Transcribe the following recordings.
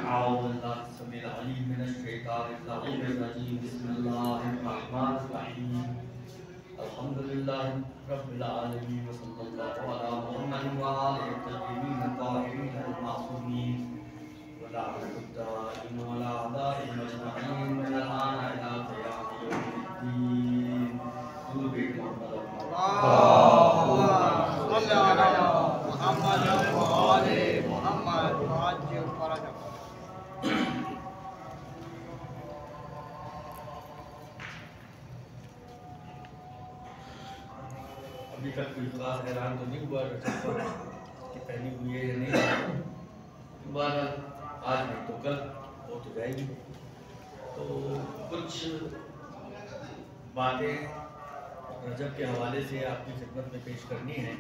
अल्हम्दुलिल्लाह रब्बिल आलमीन व सल्लल्लाहु अला मुहम्मद व आलिहि तय्यबीन ताहिरीन अल-मासूमीन व ला इलाहा व ला अदाइम अजमईन मिन आना इला क़याम यौमिद्दीन कुल मोहम्मद अल्लाहुम्मा सल्ली अला मुहम्मद व आले मुहम्मद वाजिल फरज। अभी तक कोई खास हैरान तो नहीं हुआ कि पहनी हुई है या नहीं। बहरहाल आज नहीं तो कल हो तो जाएगी। तो कुछ बातें रजब के हवाले से आपकी खिदमत में पेश करनी है।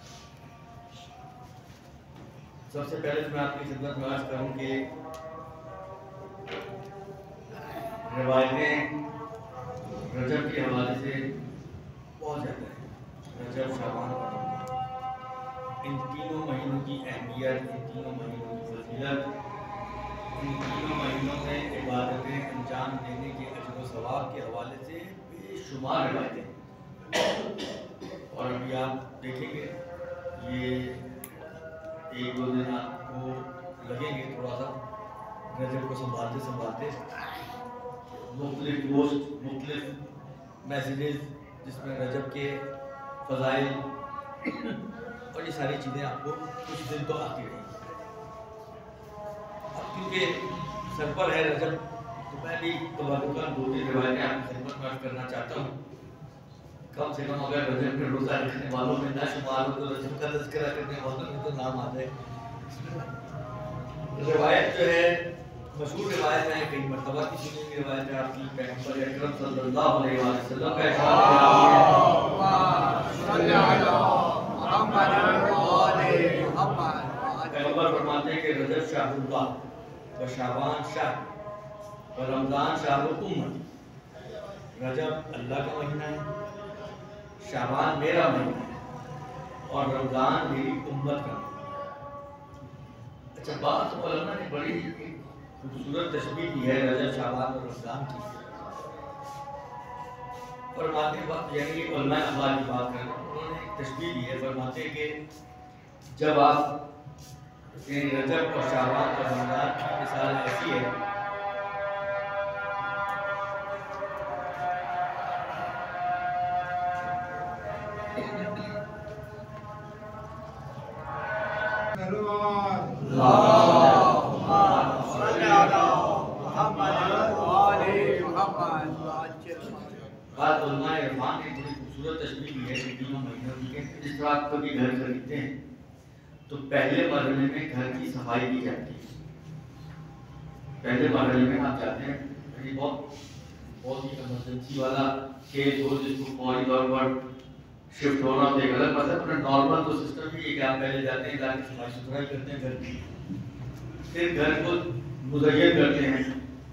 सबसे पहले तो मैं आपकी खिदमत में अर्ज करूं कि रिवायतें रजब के हवाले से बहुत ज़्यादा है। रजब, शाबान, इन तीनों महीनों की अहमियत, इन तीनों महीनों की फजीलत, इन तीनों महीनों में इबादतें अंजाम देने के अजर व सवाब के हवाले से बेशुमार रिवायतें। और अभी आप देखेंगे ये एक दो दिन आपको लगेंगे थोड़ा सा रजब को संभालते संभालते, मुख्तलिफ पोस्ट, मुख्तलिफ मैसेजेस जिसमें रजब के फ़ज़ाइल और ये सारी चीज़ें आपको कुछ दिन तो आती रहेंगी। अब क्योंकि सर पर है रजब, तो मैं भी तबारुकन दो तीन रिवायतें आपकी खिदमत में अर्ज़ करना चाहता हूँ। कम से कम अगर रजब में रोज़ा रखने वालों में ना शुमार हो तो रजब का तज़किरा करने वालों में तो नाम आ जाए। रिवायत जो है मशहूर रिवायत है, कई मरतबा की सुनी हुई रिवायत है आपकी। पैगंबर अकरम सल्लल्लाहु अलैहि वसल्लम का पैगंबर फरमाते हैं कि रजब शाहुल्लाह व शाबान शाह व रमज़ान शाहुल उम्मत। रजब अल्लाह का महीना है, शाबान मेरा महीना है और रमज़ान मेरी उम्मत का महीना। अच्छा, बात उलमा ने बड़ी खूबसूरत तशबीह की है रजब, शाबान और रमज़ान की। फरमाते वक्त यानी उलमा अखबार की बात करें, उन्होंने एक तशबीह दी है। फरमाते हैं कि जब आप रजब और शाबान और रमज़ान की मिसाल ऐसी है बात उलमा इरफान ने बड़ी खूबसूरत तशबीह दी है कि तीनों महीनों की। जिस तरह आप कभी घर खरीदते हैं तो पहले मरहले में घर की सफाई की जाती है। पहले मरहले में आप जाते हैं, बहुत ही इमरजेंसी वाला केस हो जिसको फौरी तौर पर शिफ्ट होना तो एक अलग मसला, पर नॉर्मल तो सिस्टम ही है कि आप पहले जाते हैं, जाके सफाई सुथराई करते हैं घर की, फिर घर को मुज़य्यन करते हैं।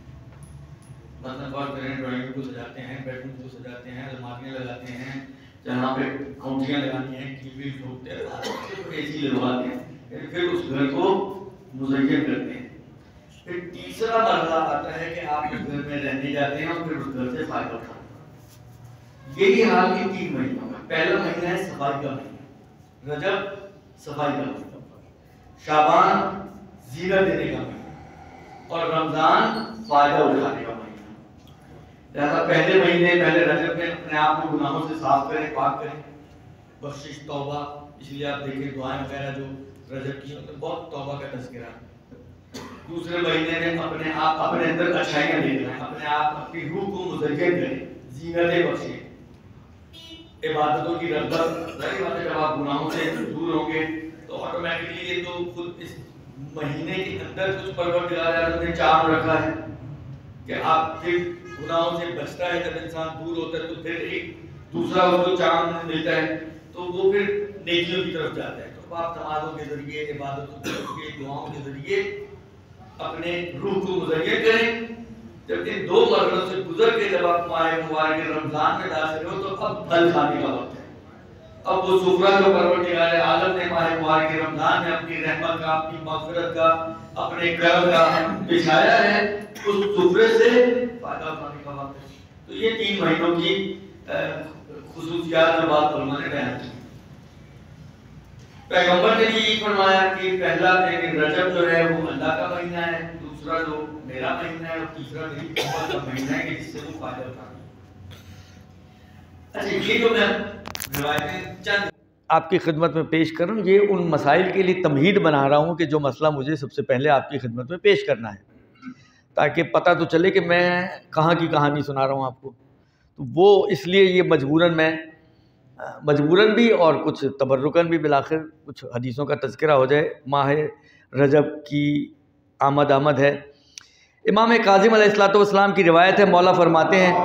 मतलब बात करें, ड्राइंग को सजाते हैं, बेडरूम को सजाते हैं, अलमारियाँ लगाते हैं, जहाँ पे औंठियाँ लगानी है, टीवी ठोकते हैं, एसी लगवाते हैं, फिर उस घर को मुज़य्यन करते हैं। फिर तीसरा मरहला आता है कि आप उस घर में रहने जाते हैं और फिर उस घर से फायदा उठाते हैं। यही हाल है 3 महीनों में। पहला महीना है सफाई का महीना, रजब सफाई का महीना, शाबान जीरत देने का महीना और रमज़ान फायदा उठाने का महीना। लिहाजा पहले महीने, पहले रजब में अपने आप को गुनाहों से साफ करें, पाक करें, बख्शिश तौबा। इसलिए आप देखें दुआएं वगैरह जो रजब की मतलब बहुत तौबा का तज़किरा। दूसरे महीने में अपने आप अपने अंदर अच्छाइयाँ लेकर आएं, अपने आप अपनी रूह को मुज़य्यन करें, ज़ीनतें बख्शें, इबादतों की रग़बत। ज़ाहिर बात है जब आप गुनाहों से दूर होंगे तो ऑटोमेटिकली ये तो खुद इस महीने के अंदर कुछ परवरदिगार ने चार्म रखा है कि आप फिर गुनाहों से बचता है। जब इंसान दूर होता है तो फिर एक दूसरा उसको चार्म मिलता है, तो वो फिर नेकियों की तरफ जाता है। तो आप नमाज़ों के ज़रिए, इबादतों के दुआओं के ज़रिए अपने रूह को मुज़य्यन करें। जब इन 2 मरहलों से गुजर के जब आप माह मुबारक रमज़ान में दाखिल हो तो अब फल खाने का वक्त है। अब वो सुफरा जो परवरदिगार आलम ने माह मुबारक के रमजान में अपनी रहमत का, अपनी मग़फ़िरत का, अपने करम का बिछाया है, उस सुफरे से फायदा उठाने का वक्त है। तो ये 3 महीनों की खुसूसियात जो बात उलमा ने बयान की। पैगंबर ने भी फरमाया कि पहला रजब जो है वो अल्लाह का महीना है, दूसरा जो मेरा महीना है, और तीसरा मेरी उम्मत का महीना है कि जिससे वो फायदा उठाना। अच्छा, ये जो मैं रिवायतें चंद आपकी खिदमत में पेश कर रहा हूँ, ये उन मसाइल के लिए तमहीद बना रहा हूँ कि जो मसला मुझे सबसे पहले आपकी खिदमत में पेश करना है, ताकि पता तो चले कि मैं कहाँ की कहानी सुना रहा हूँ आपको। तो वो इसलिए ये मजबूरन भी और कुछ तबर्रुकन भी बिलाखिर कुछ हदीसों का तज़किरा हो जाए। माह रजब की आमद है। इमाम काज़िम अलैहिस्सलाम की रिवायत है, मौला फरमाते हैं,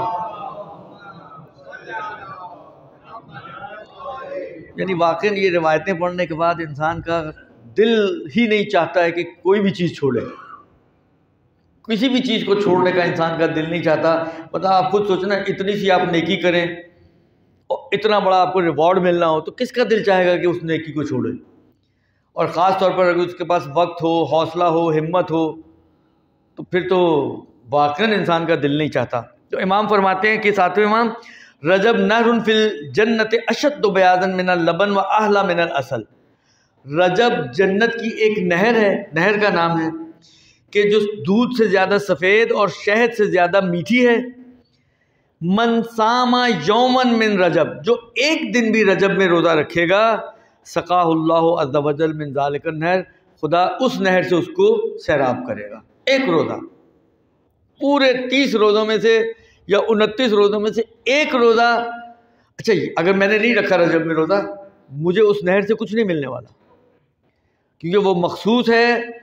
यानी वाकई ये रिवायतें पढ़ने के बाद इंसान का दिल ही नहीं चाहता है कि कोई भी चीज़ छोड़े, किसी भी चीज़ को छोड़ने का इंसान का दिल नहीं चाहता। मतलब आप खुद सोचना, इतनी सी आप नेकी करें और इतना बड़ा आपको रिवॉर्ड मिलना हो तो किसका दिल चाहेगा कि उस नेकी को छोड़े। और ख़ास तौर पर अगर उसके पास वक्त हो, हौसला हो, हिम्मत हो, तो फिर तो वाकई इंसान का दिल नहीं चाहता। तो इमाम फरमाते हैं कि 7वें इमाम, रजब नहरुन फिल जन्नत अशद्द बयाज़न मिनल लबन व अहला मिनल असल। रजब जन्नत की एक नहर है, नहर का नाम है कि जो दूध से ज़्यादा सफ़ेद और शहद से ज़्यादा मीठी है। मन सामा यौमन मिन रजब, जो एक दिन भी रजब में रोज़ा रखेगा, सकाहुल्लाहु अज़्ज़ा वजल मिन ज़ालिका नहर, खुदा उस नहर से उसको सैराब करेगा। एक रोज़ा, पूरे 30 रोज़ों में से या 29 रोज़ों में से एक रोज़ा। अच्छा, अगर मैंने नहीं रखा रजब में रोज़ा, मुझे उस नहर से कुछ नहीं मिलने वाला, क्योंकि वो मखसूस है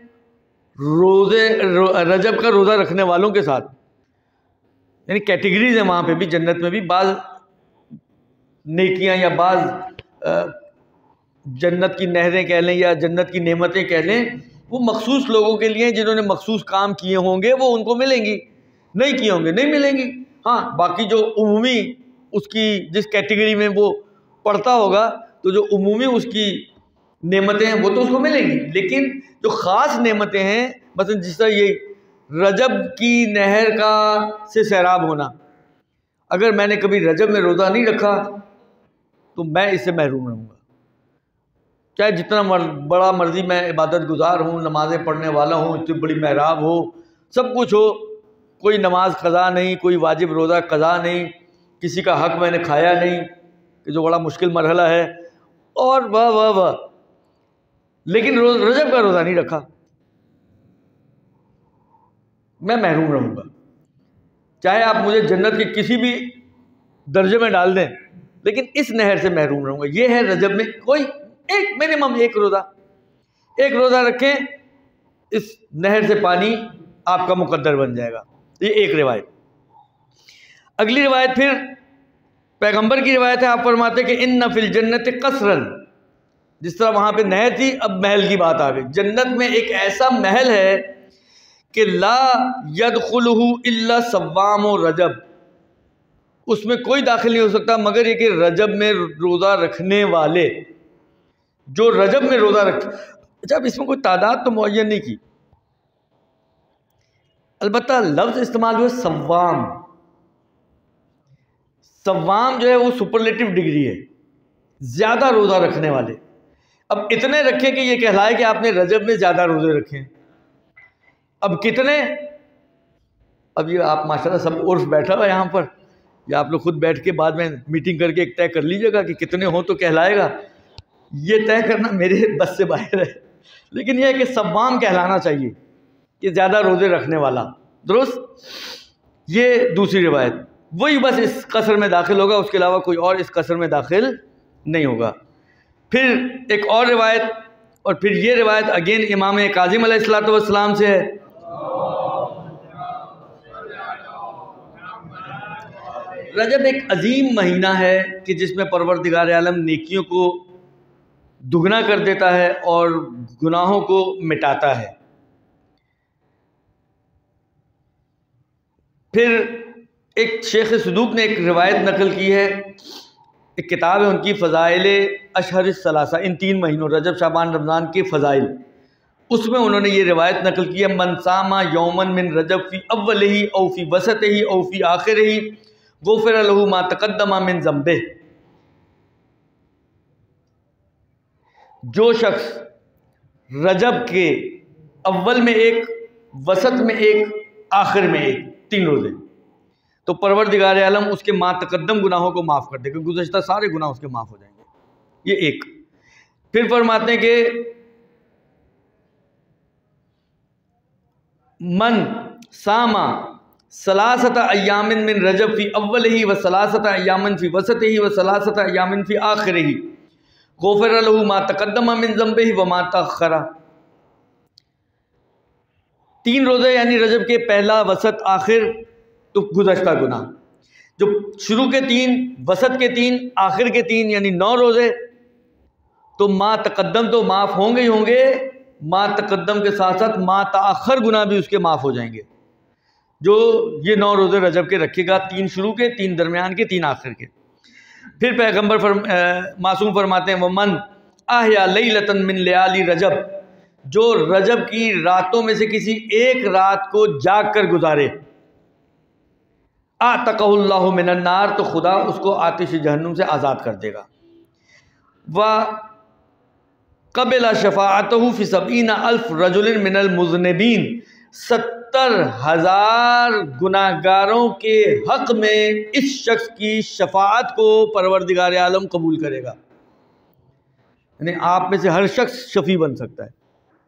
रजब का रोज़ा रखने वालों के साथ। यानी कैटेगरीज है वहाँ पे भी, जन्नत में भी बाज़ नेकियां या बाज़ जन्नत की नहरें कह लें या जन्नत की नेमतें कह लें, वो मखसूस लोगों के लिए, जिन्होंने मखसूस काम किए होंगे वो उनको मिलेंगी, नहीं किए होंगे नहीं मिलेंगी। हाँ, बाकी जो उमूमी उसकी जिस कैटेगरी में वो पढ़ता होगा, तो जो उमूमी उसकी नेमतें हैं वो तो उसको मिलेंगी, लेकिन जो ख़ास नेमतें हैं, मतलब जिस तरह ये रजब की नहर का से सैराब होना, अगर मैंने कभी रजब में रोज़ा नहीं रखा तो मैं इससे महरूम रहूँगा। चाहे जितना बड़ा मर्जी मैं इबादत गुजार हूँ, नमाज़ें पढ़ने वाला हूँ, इतनी बड़ी महराब हो, सब कुछ हो, कोई नमाज कज़ा नहीं, कोई वाजिब रोज़ा कज़ा नहीं, किसी का हक़ मैंने खाया नहीं, कि जो बड़ा मुश्किल मरहला है, और वाह, लेकिन रजब का रोज़ा नहीं रखा, मैं महरूम रहूँगा। चाहे आप मुझे जन्नत के किसी भी दर्जे में डाल दें, लेकिन इस नहर से महरूम रहूँगा। ये है रजब में कोई एक मिनिमम एक रोज़ा रखें, इस नहर से पानी आपका मुकद्दर बन जाएगा। ये एक रिवायत। अगली रिवायत फिर पैगंबर की रिवायत है, आप फरमाते कि इन्ना फिल जन्नत कसरन, जिस तरह वहाँ पे नहर थी, अब महल की बात आ गई। जन्नत में एक ऐसा महल है कि ला यदखुलहु इल्ला सव्वाम रजब, उसमें कोई दाखिल नहीं हो सकता मगर ये कि रजब में रोज़ा रखने वाले, जो रजब में रोज़ा रख। अच्छा, अब इसमें कोई तादाद तो मुअय्यन नहीं की, अलबत्ता लफ्ज़ इस्तेमाल हुआ सव्वाम। सव्वाम जो है वो सुपरलेटिव डिग्री है, ज़्यादा रोज़ा रखने वाले। अब इतने रखें कि ये कहलाए कि आपने रजब में ज़्यादा रोज़े रखे। अब कितने, अब ये आप माशाल्लाह सब उर्फ बैठा हुआ यहाँ पर, या आप लोग खुद बैठ के बाद में मीटिंग करके एक तय कर लीजिएगा कि कितने हो तो कहलाएगा। ये तय करना मेरे बस से बाहर है, लेकिन यह है कि सव्वाम कहलाना चाहिए कि ज़्यादा रोज़े रखने वाला, दुरुस्त। ये दूसरी रिवायत, वही बस इस कसर में दाखिल होगा, उसके अलावा कोई और इस कसर में दाखिल नहीं होगा। फिर एक और रिवायत, और फिर ये रिवायत अगेन इमाम काज़िम अलैहिस्सलाम से है। रजब एक अजीम महीना है कि जिसमें परवरदिगार आलम नेकियों को दुगना कर देता है और गुनाहों को मिटाता है। फिर एक शेख सदूक ने एक रिवायत नकल की है एक किताब है उनकी, फ़ज़ाइल अशहर सलासा, इन 3 महीनों रजब शाबान रमज़ान के फ़ज़ाइल, उसमें उन्होंने ये रिवायत नकल की है, मन सामा यौमन मिन रजब फ़ी अव्वलिही औ फ़ी वसतिही औ फ़ी आखिरिही गुफ़िर लहू मा तक़द्दम मिन ज़ंबिही। जो शख्स रजब के अव्वल में एक, वसत में एक, आखिर में एक, 3 रोज़े, तो परवरदिगार आलम उसके मा तक़द्दम गुनाहों को माफ़ कर देगा, गुज़श्ता सारे गुनाह उसके माफ़ हो जाएंगे। ये एक। फिर फरमाते हैं कि मन सामा सलासत अय्यामिन मिन रजब फ़ी अव्वलिही व सलासत अय्यामिन फ़ी वसतिही व सलासत अय्यामिन फ़ी आखिरिही गुफ़िर लहू मा तक़द्दम मिन ज़ंबिही व मा तअख़्ख़रा। 3 रोज़े यानी रजब के पहला, वसत, आखिर, तो गुज़श्ता गुनाह। जो शुरू के 3, वसत के 3, आखिर के 3 यानी 9 रोज़े, तो मा तक़द्दम तो माफ़ होंगे ही होंगे, मा तक़द्दम के साथ साथ मा तअख़्ख़र गुनाह भी उसके माफ़ हो जाएंगे। जो ये 9 रोज़े रजब के रखेगा, 3 शुरू के, 3 दरमियान के, 3 आखिर के। फिर पैगम्बर मासूम फरमाते हैं, वमन आहया लैलतन मिन लयाली रजब, जो रजब की रातों में से किसी एक रात को जाग कर गुजारे, आतक़हुल्लाहु मिनन नार, तो खुदा उसको आतिश जहन्नुम से आज़ाद कर देगा। व क़बिला शफ़ाअतहु फ़ी 70,000 रजुलिन मिनल मुज़निबीन, 70,000 गुनाहगारों के हक़ में इस शख्स की शफ़ाअत को परवरदिगार आलम कबूल करेगा। यानी आप में से हर शख्स शफ़ी बन सकता है।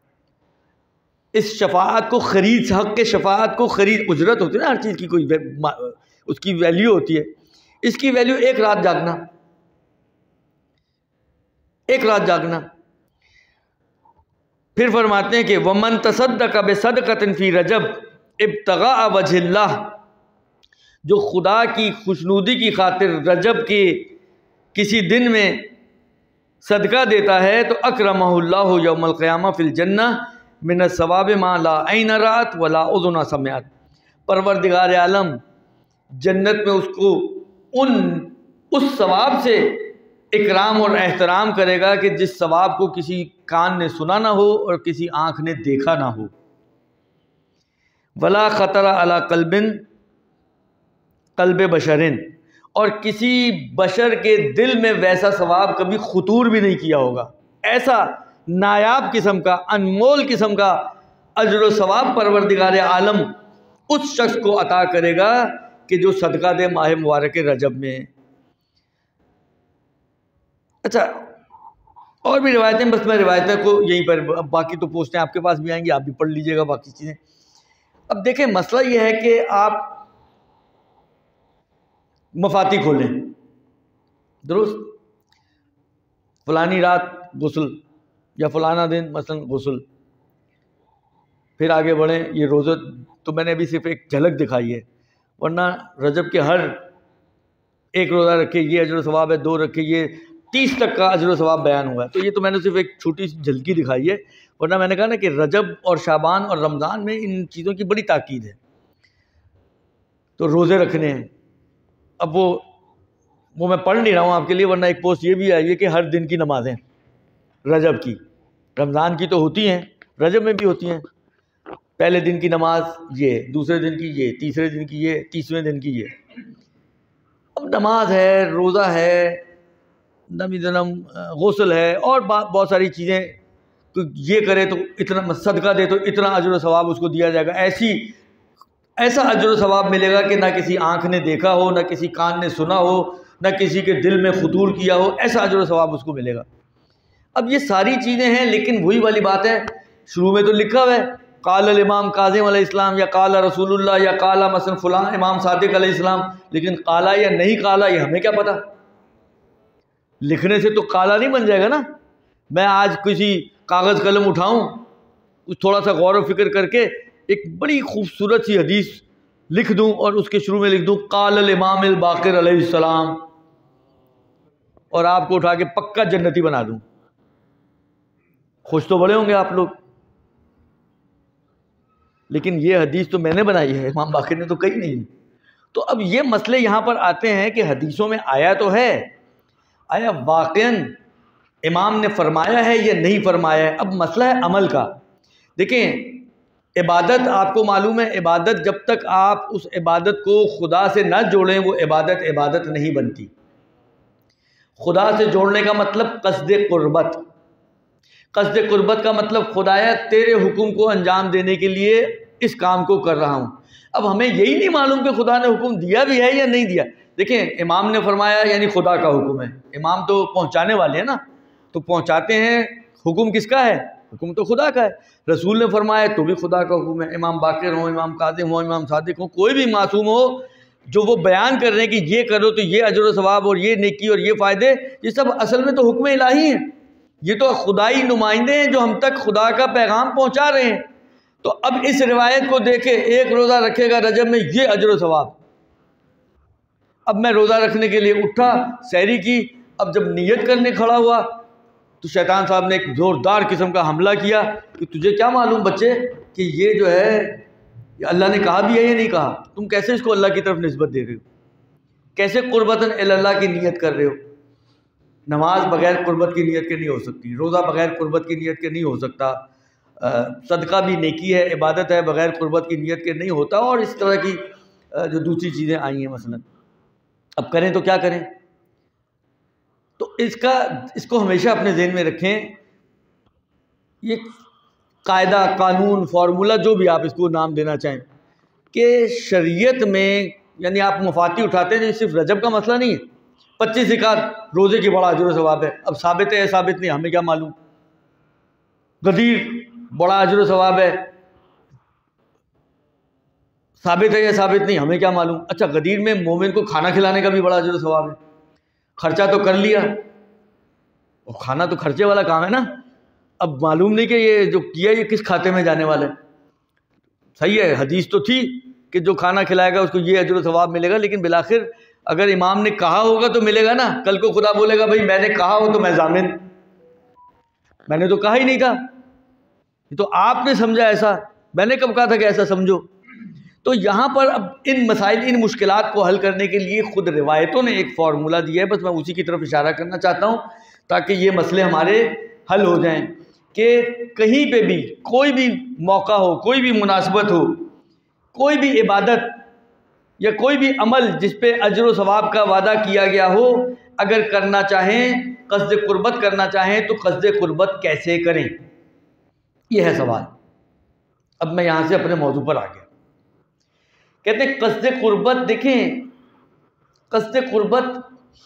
इस शफ़ाअत को ख़रीद, हक़ के शफ़ाअत को ख़रीद, उजरत होती है ना हर चीज़ की, कोई उसकी वैल्यू होती है। इसकी वैल्यू एक रात जागना, एक रात जागना। फिर फरमाते हैं कि वमन तसद्दक़ बिसदक़तिन फ़ी रजब इब्तिग़ाअ वजहिल्लाह, जो खुदा की खुशनुदी की खातिर रजब के किसी दिन में सदका देता है, तो अकरमहुल्लाहु यौमल क़ियामा फ़िल जन्नह मिन सवाब मा ला ऐन रात वला उज़ुन समिअत। परवरदिगार आलम जन्नत में उसको उस सवाब से इकराम और एहतराम करेगा कि जिस सवाब को किसी कान ने सुना ना हो और किसी आँख ने देखा ना हो। वला ख़तरा अला क़ल्ब बशरिन, और किसी बशर के दिल में वैसा सवाब कभी खुतूर भी नहीं किया होगा। ऐसा नायाब किस्म का, अनमोल किस्म का अजर व सवाब परवरदिगार आलम उस शख्स को अता करेगा कि जो सदका दे माह मुबारक रजब में। अच्छा, और भी रिवायतें, बस मैं रिवायतें को यहीं पर, बाकी तो पोस्टें आपके पास भी आएंगी, आप भी पढ़ लीजिएगा बाकी चीज़ें। अब देखें, मसला यह है कि आप मफाती खोलें, दुरुस्त, फलानी रात गुस्ल या फलाना दिन मसलन गुस्ल, फिर आगे बढ़ें। ये रोज़ा तो मैंने अभी सिर्फ एक झलक दिखाई है, वरना रजब के हर एक रोज़ा रखे ये अजर सवाब है, 2 रखे ये 30 तक का अजर सवाब बयान हुआ है। तो ये तो मैंने सिर्फ एक छोटी सी झलकी दिखाई है, वरना मैंने कहा ना कि रजब और शाबान और रमज़ान में इन चीज़ों की बड़ी ताकीद है। तो रोज़े रखने हैं। अब वो मैं पढ़ नहीं रहा हूँ आपके लिए, वरना एक पोस्ट ये भी आई है कि हर दिन की नमाज़ें रजब की, रमज़ान की तो होती हैं, रजब में भी होती हैं। पहले दिन की नमाज ये, दूसरे दिन की ये, तीसरे दिन की ये, 30वें दिन की ये। अब नमाज है, रोज़ा है, नमी जन्म, गुस्ल है और बहुत सारी चीज़ें, तो ये करे तो इतना, सदका दे तो इतना अजर सवाब उसको दिया जाएगा। ऐसा अजर सवाब मिलेगा कि ना किसी आँख ने देखा हो, ना किसी कान ने सुना हो, ना किसी के दिल में खुतूर किया हो, ऐसा अजर सवाब उसको मिलेगा। अब ये सारी चीज़ें हैं, लेकिन वही वाली बात है, शुरू में तो लिखा हुआ है काल इमाम काज़िम अलैहिस्सलाम या काला रसूलुल्लाह या काला मसलन फ़लाँ इमाम सादिक अलैहिस्सलाम, लेकिन काला या नहीं काला ये हमें क्या पता। लिखने से तो काला नहीं बन जाएगा ना। मैं आज किसी कागज़ कलम उठाऊं, थोड़ा सा गौर व फिक्र करके एक बड़ी खूबसूरत सी हदीस लिख दूं और उसके शुरू में लिख दूं काल इमाम अल बाक़िर अलैहिस्सलाम, और आपको उठा के पक्का जन्नती बना दूं, खुश तो बड़े होंगे आप लोग। लेकिन ये हदीस तो मैंने बनाई है, इमाम बाक़िर ने तो कही नहीं। तो अब ये मसले यहाँ पर आते हैं कि हदीसों में आया तो है, आया वाक़ईन इमाम ने फरमाया है या नहीं फरमाया है। अब मसला है अमल का। देखें, इबादत आपको मालूम है, इबादत जब तक आप उस इबादत को खुदा से न जोड़ें वो इबादत नहीं बनती। खुदा से जोड़ने का मतलब क़स्द क़ुर्बत। क़स्द क़ुर्बत का मतलब खुदाया तेरे हुक्म को अंजाम देने के लिए इस काम को कर रहा हूँ। अब हमें यही नहीं मालूम कि खुदा ने हुक्म दिया भी है या नहीं दिया। देखें, इमाम ने फरमाया यानी खुदा का हुक्म है। इमाम तो पहुँचाने वाले हैं ना, तो पहुँचाते हैं। हुक्म किसका है? हुक्म तो खुदा का है। रसूल ने फरमाया तो भी खुदा का हुक्म है। इमाम बाक़िर हो, इमाम काज़िम हो, इमाम सादिक हो, कोई भी मासूम हो, जो वो बयान कर रहे हैं कि ये करो तो ये अजर व सवाब और ये नेकी और ये फ़ायदे, ये सब असल में तो हुक्म इलाही है। ये तो खुदाई नुमाइंदे हैं जो हम तक खुदा का पैगाम पहुँचा रहे हैं। तो अब इस रिवायत को देखे, एक रोज़ा रखेगा रजब में ये अजर व सवाब। अब मैं रोज़ा रखने के लिए उठा, सहरी की, अब जब नियत करने खड़ा हुआ तो शैतान साहब ने एक ज़ोरदार किस्म का हमला किया कि तुझे क्या मालूम बच्चे कि ये जो है ये अल्लाह ने कहा भी है या नहीं कहा? तुम कैसे इसको अल्लाह की तरफ निस्बत दे रहे हो? कैसे कुर्बतन इल्लल्लाह की नियत कर रहे हो? नमाज बग़ैर कुर्बत की नियत के नहीं हो सकती, रोज़ा बग़ैर कुर्बत की नियत के नहीं हो सकता, सदका भी नेकी है, इबादत है, बग़ैर कुर्बत की नियत के नहीं होता। और इस तरह की जो दूसरी चीज़ें आई हैं मसलन, अब करें तो क्या करें? तो इसको हमेशा अपने ज़हन में रखें। ये कायदा, कानून, फार्मूला, जो भी आप इसको नाम देना चाहें, कि शरीयत में यानी आप मुफाती उठाते हैं, सिर्फ रजब का मसला नहीं है। 25 ज़िकात रोज़े की बड़ा अजर सवाब है। अब साबित है साबित नहीं, हमें क्या मालूम। गदीर बड़ा अजर सवाब है, साबित है या साबित नहीं, हमें क्या मालूम। अच्छा, गदीर में मोमिन को खाना खिलाने का भी बड़ा अजर सवाब है। खर्चा तो कर लिया, और खाना तो खर्चे वाला काम है ना। अब मालूम नहीं कि ये जो किया ये किस खाते में जाने वाला है। सही है, हदीस तो थी कि जो खाना खिलाएगा उसको ये अजर सवाब मिलेगा, लेकिन बिलाखिर अगर इमाम ने कहा होगा तो मिलेगा ना। कल को खुदा बोलेगा भाई मैंने कहा हो तो मैं जामिन, मैंने तो कहा ही नहीं था, ये तो आपने समझा ऐसा, मैंने कब कहा था कि ऐसा समझो। तो यहाँ पर अब इन मसाइल, इन मुश्किलात को हल करने के लिए खुद रिवायतों ने एक फार्मूला दिया है। बस मैं उसी की तरफ इशारा करना चाहता हूँ ताकि ये मसले हमारे हल हो जाएं कि कहीं पे भी कोई भी मौका हो, कोई भी मुनासबत हो, कोई भी इबादत या कोई भी अमल जिस पे अजर व सवाब का वादा किया गया हो, अगर करना चाहें, क़स्द क़ुर्बत करना चाहें, तो क़स्द क़ुर्बत कैसे करें, यह है सवाल। अब मैं यहाँ से अपने मौजू पर आ गया। कहते हैं क़स्द क़ुर्बत, देखें क़स्द क़ुर्बत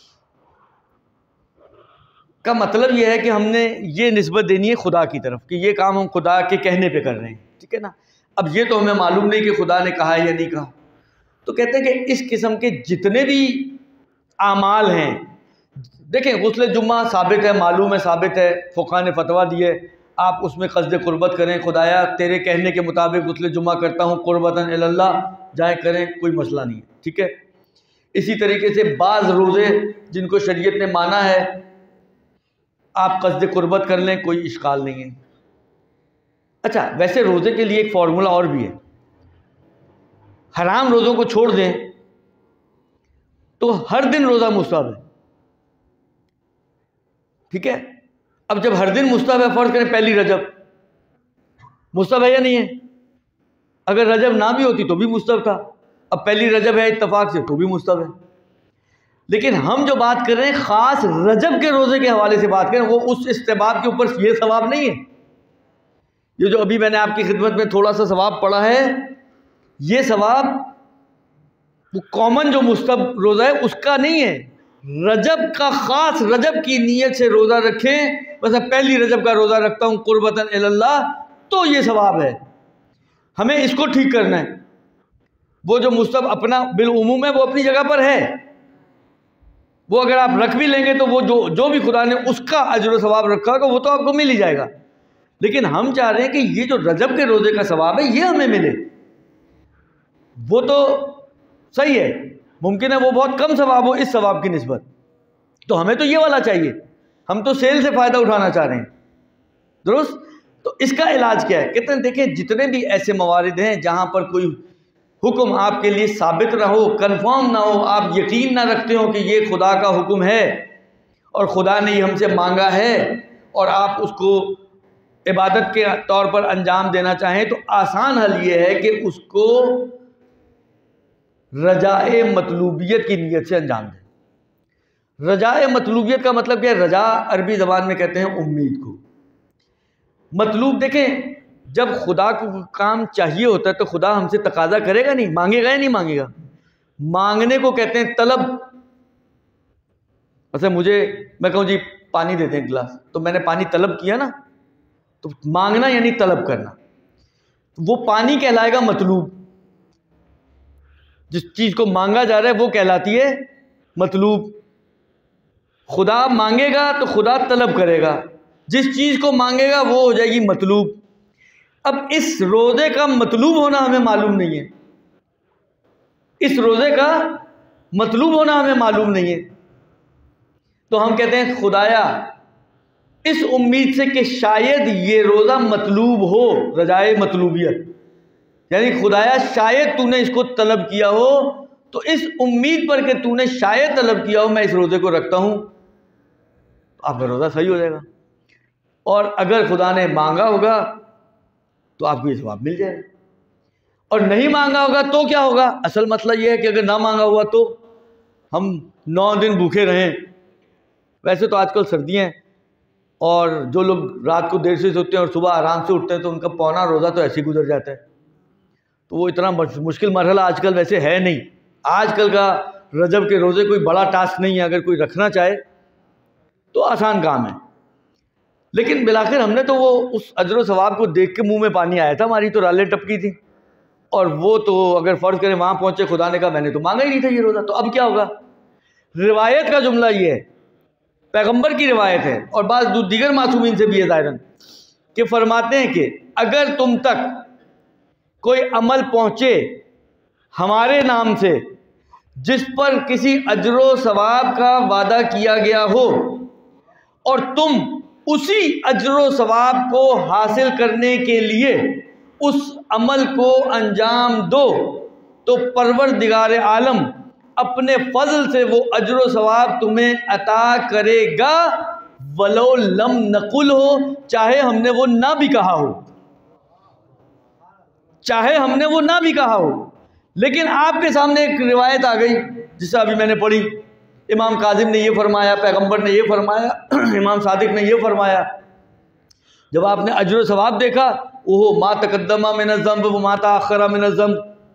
का मतलब यह है कि हमने ये निस्बत देनी है खुदा की तरफ कि ये काम हम खुदा के कहने पे कर रहे हैं, ठीक है ना। अब ये तो हमें मालूम नहीं कि खुदा ने कहा है या नहीं कहा। तो कहते हैं कि इस किस्म के जितने भी आमाल हैं, देखें गुस्ल जुम्मा साबित है, मालूम है, साबित है, फ़ुक़हा ने फतवा दिए, आप उसमें क़स्द क़ुर्बत करें, खुदाया तेरे कहने के मुताबिक गुस्ल जुम्मा करता हूँ क़ुर्बतन इल्लल्लाह, जाए करें, कोई मसला नहीं है, ठीक है। इसी तरीके से बाज़ रोज़े जिनको शरीयत ने माना है आप क़स्द क़ुर्बत कर लें, कोई इश्काल नहीं है। अच्छा, वैसे रोज़े के लिए एक फार्मूला और भी है। हराम रोज़ों को छोड़ दें तो हर दिन रोज़ा मुस्तहब है, ठीक है। अब जब हर दिन मुस्तहब है, फ़र्ज़ करें पहली रजब मुस्तहब है या नहीं है? अगर रजब ना भी होती तो भी मुस्तहब था, अब पहली रजब है इत्तफाक से तो भी मुस्तहब है। लेकिन हम जो बात कर रहे हैं ख़ास रजब के रोज़े के हवाले से बात करें, वो उस इस्तेबाब के ऊपर ये सवाब नहीं है। ये जो अभी मैंने आपकी खिदमत में थोड़ा सा सवाब पढ़ा है, ये सवाब वो कॉमन जो मुस्तहब रोज़ा है उसका नहीं है, रजब का। ख़ास रजब की नीयत से रोज़ा रखें, बस पहली रजब का रोज़ा रखता हूँ क़ुर्बतन इल्लल्लाह, तो ये सवाब है। हमें इसको ठीक करना है। वो जो मुस्तहब अपना बिलउमूम है वो अपनी जगह पर है, वो अगर आप रख भी लेंगे तो वो जो भी खुदा ने उसका अजर सवाब रखा होगा वो तो आपको मिल ही जाएगा। लेकिन हम चाह रहे हैं कि ये जो रजब के रोज़े का सवाब है ये हमें मिले। वो तो सही है, मुमकिन है वो बहुत कम सवाब हो इस सवाब की निस्बत, तो हमें तो ये वाला चाहिए। हम तो सेल से फ़ायदा उठाना चाह रहे हैं, दुरुस्त। तो इसका इलाज क्या है? कहते हैं देखें जितने भी ऐसे मवारिद हैं जहाँ पर कोई हुक्म आपके लिए साबित ना हो, कन्फर्म ना हो, आप यकीन ना रखते हो कि ये खुदा का हुक्म है, और खुदा ने ये हमसे मांगा है और आप उसको इबादत के तौर पर अंजाम देना चाहें, तो आसान हल ये है कि उसको रजाए मतलूबियत की नीयत से अंजाम दें। रजाए मतलूबियत का मतलब क्या है? रजा अरबी ज़बान में कहते हैं उम्मीद को। मतलूब देखें, जब खुदा को काम चाहिए होता है तो खुदा हमसे तकाजा करेगा नहीं, मांगेगा या नहीं मांगेगा? मांगने को कहते हैं तलब। अच्छा मैं कहूँ जी पानी देते हैं गिलास, तो मैंने पानी तलब किया ना, तो मांगना यानी तलब करना, वो पानी कहलाएगा मतलूब। जिस चीज़ को मांगा जा रहा है वो कहलाती है मतलूब। खुदा मांगेगा तो खुदा तलब करेगा, जिस चीज़ को मांगेगा वो हो जाएगी मतलूब। अब इस रोज़े का मतलूब होना हमें मालूम नहीं है, इस रोज़े का मतलूब होना हमें मालूम नहीं है, तो हम कहते हैं खुदाया इस उम्मीद से कि शायद ये रोज़ा मतलूब हो, रजाए मतलूबियत, यानी खुदाया शायद तूने इसको तलब किया हो, तो इस उम्मीद पर कि तूने शायद तलब किया हो मैं इस रोज़े को रखता हूँ, आपका रोज़ा सही हो जाएगा। और अगर खुदा ने मांगा होगा तो आपको ये जवाब मिल जाएगा, और नहीं मांगा होगा तो क्या होगा? असल मसला ये है कि अगर ना मांगा हुआ तो हम 9 दिन भूखे रहें। वैसे तो आजकल सर्दियाँ हैं और जो लोग रात को देर से सोते हैं और सुबह आराम से उठते हैं तो उनका पौना रोज़ा तो ऐसे ही गुजर जाता है, तो वो इतना मुश्किल मरहला आजकल वैसे है नहीं। आजकल का रजब के रोज़े कोई बड़ा टास्क नहीं है, अगर कोई रखना चाहे तो आसान काम है। लेकिन बिलाखिर हमने तो वो उस अजर व सवाब को देख के मुंह में पानी आया था, हमारी तो रालें टपकी थी, और वो तो अगर फ़र्ज़ करें वहाँ पहुँचे, खुदा ने कहा मैंने तो मांगा ही नहीं था ये रोज़ा, तो अब क्या होगा? रिवायत का जुमला ये है, पैगंबर की रिवायत है और बाज़ दीगर मासूमीन से भी है ज़ाहिरन, कि फरमाते हैं कि अगर तुम तक कोई अमल पहुँचे हमारे नाम से जिस पर किसी अजर व सवाब का वादा किया गया हो, और तुम उसी अजर व सवाब को हासिल करने के लिए उस अमल को अंजाम दो, तो परवरदिगार आलम अपने फजल से वो अजर व सवाब तुम्हें अता करेगा, वलो लम नकुल हो, चाहे हमने वो ना भी कहा हो, चाहे हमने वो ना भी कहा हो। लेकिन आपके सामने एक रिवायत आ गई जिसे अभी मैंने पढ़ी, इमाम काजिम ने ये फरमाया, पैगंबर ने ये फरमाया, इमाम सादिक ने ये फरमाया। जब आपने अजर व सवाब देखा, ओहो मा तकद्दमा मिन ज़ंब व मा तअख़्ख़रा मिन ज़ंब,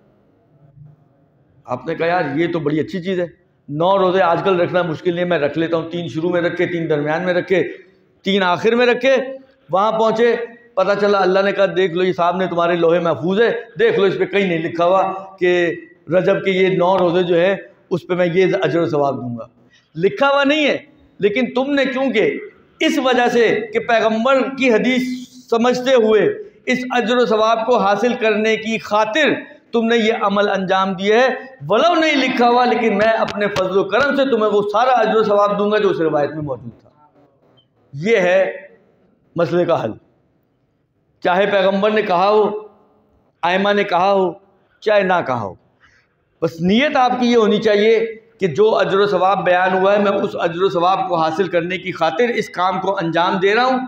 आपने कहा यार ये तो बड़ी अच्छी चीज़ है। 9 रोज़े आजकल रखना मुश्किल नहीं है, मैं रख लेता हूँ, 3 शुरू में रखे, 3 दरमियान में रखे, 3 आखिर में रखे। वहाँ पहुँचे, पता चला अल्लाह ने कहा देख लो ये साहब ने तुम्हारे लोहे महफूज है, देख लो इस पर कहीं नहीं लिखा हुआ कि रजब के ये 9 रोज़े जो है उस पर मैं ये अजर व सवाब दूंगा, लिखा हुआ नहीं है। लेकिन तुमने क्योंकि इस वजह से कि पैगंबर की हदीस समझते हुए इस अजर व सवाब को हासिल करने की खातिर तुमने ये अमल अंजाम दिया है, वलो नहीं लिखा हुआ, लेकिन मैं अपने फजल करम से तुम्हें वो सारा अजर व सवाब दूंगा जो उस रिवायत में मौजूद था। ये है मसले का हल। चाहे पैगंबर ने कहा हो, आइमा ने कहा हो, चाहे ना कहा हो, बस नीयत आपकी ये होनी चाहिए कि जो अजर व सवाब बयान हुआ है मैं उस अजर व सवाब को हासिल करने की खातिर इस काम को अंजाम दे रहा हूँ,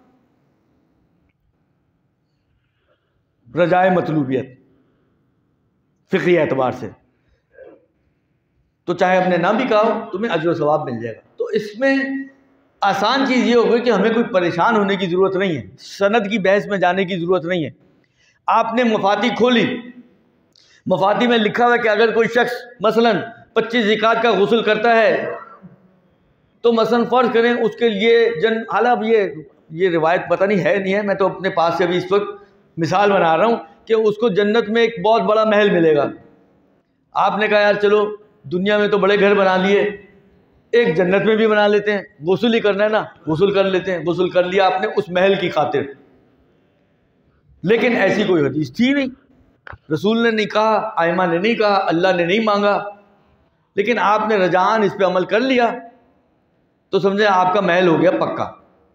रजाए मतलूबियत फ़िक्री एतबार से। तो चाहे हमने ना भी कहा हो तुम्हें अजर व सवाब मिल जाएगा। तो इसमें आसान चीज़ ये होगी कि हमें कोई परेशान होने की ज़रूरत नहीं है, सनद की बहस में जाने की ज़रूरत नहीं है। आपने मफाती खोली, मफाती में लिखा हुआ है कि अगर कोई शख्स मसलन 25 ज़िकात का गुस्ल करता है तो मसलन फ़र्ज़ करें उसके लिए हालांकि ये रिवायत पता नहीं है नहीं है, मैं तो अपने पास से अभी इस वक्त मिसाल बना रहा हूँ कि उसको जन्नत में एक बहुत बड़ा महल मिलेगा। आपने कहा यार चलो दुनिया में तो बड़े घर बना लिए, एक जन्नत में भी बना लेते हैं, गुस्ल ही करना है ना, गुस्ल कर लेते हैं। गुस्ल कर लिया आपने उस महल की खातिर, लेकिन ऐसी कोई हदीस थी नहीं, रसूल ने नहीं कहा, आइमा ने नहीं कहा, अल्लाह ने नहीं मांगा, लेकिन आपने रजान इस पे अमल कर लिया तो समझे आपका महल हो गया पक्का,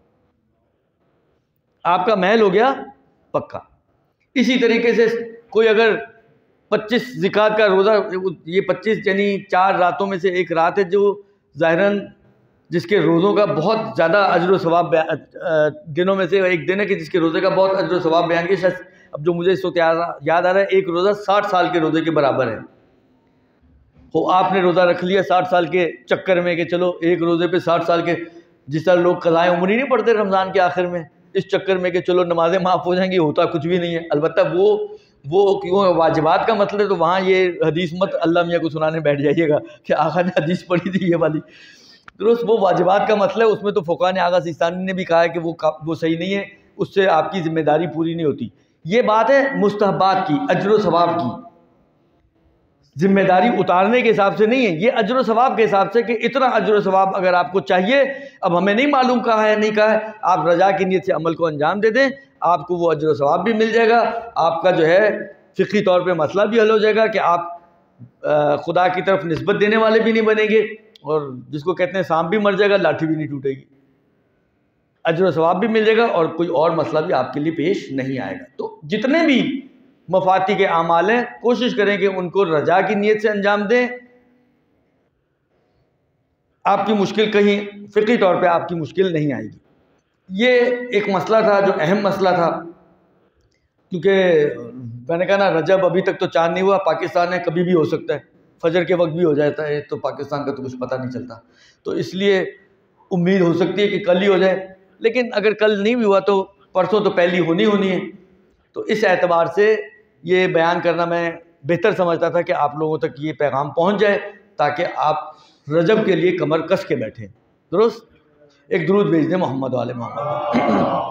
आपका महल हो गया पक्का। इसी तरीके से कोई अगर 25 ज़िकात का रोज़ा, ये 25 यानी 4 रातों में से एक रात है जो ज़ाहिरन जिसके रोज़ों का बहुत ज़्यादा अजर व सवाब दिनों में से एक दिन है कि जिसके रोज़े का बहुत अजर व सवाब बयान किया। अब जो मुझे इस वक्त याद आ रहा है, एक रोज़ा 60 साल के रोज़े के बराबर है। तो आपने रोज़ा रख लिया 60 साल के चक्कर में कि चलो एक रोज़े पे 60 साल के, जिस तरह लोग क़ज़ाए उम्र ही नहीं पढ़ते रमज़ान के आखिर में, इस चक्कर में कि चलो नमाज़ें माफ़ हो जाएंगी, होता कुछ भी नहीं है। अलबत्ता वो क्यों वाजिबात का मतलब है, तो वहाँ ये हदीस मत अल्लाह मियाँ को सुनाने बैठ जाइएगा कि आका ने हदीस पढ़ी थी ये वाली। दुरुस्त, वो वाजिबात का मसला है, उसमें तो फ़ुक़हा ने, आगा सिस्तानी ने भी कहा है कि वो सही नहीं है, उससे आपकी ज़िम्मेदारी पूरी नहीं होती। ये बात है मुस्तहबात की, अजर व सवाब की, ज़िम्मेदारी उतारने के हिसाब से नहीं है, ये अजर व सवाब के हिसाब से कि इतना अजर व सवाब अगर आपको चाहिए, अब हमें नहीं मालूम कहा है नहीं कहा है, आप रजा की नीयत से अमल को अंजाम दे दें, आपको वो अजर व सवाब भी मिल जाएगा। आपका जो है फ़िक़ही तौर पे मसला भी हल हो जाएगा कि आप खुदा की तरफ निस्बत देने वाले भी नहीं बनेंगे, और जिसको कहते हैं सांप भी मर जाएगा, लाठी भी नहीं टूटेगी, अजर व सवाब भी मिल जाएगा और कोई और मसला भी आपके लिए पेश नहीं आएगा। तो जितने भी मफाती के आमाल हैं, कोशिश करें कि उनको रजा की नीयत से अंजाम दें। आपकी मुश्किल कहीं फ़िक़ही तौर पे आपकी मुश्किल नहीं आएगी। ये एक मसला था जो अहम मसला था, क्योंकि मैंने कहा ना, रजब अभी तक तो चांद नहीं हुआ, पाकिस्तान में कभी भी हो सकता है, फजर के वक्त भी हो जाता है, तो पाकिस्तान का तो कुछ पता नहीं चलता, तो इसलिए उम्मीद हो सकती है कि कल ही हो जाए, लेकिन अगर कल नहीं भी हुआ तो परसों तो पहली होनी है। तो इस एतबार से ये बयान करना मैं बेहतर समझता था कि आप लोगों तक ये पैगाम पहुंच जाए, ताकि आप रजब के लिए कमर कस के बैठें। दुरुस्त, एक दुरूद भेज दें मोहम्मद वाले मोहम्मद।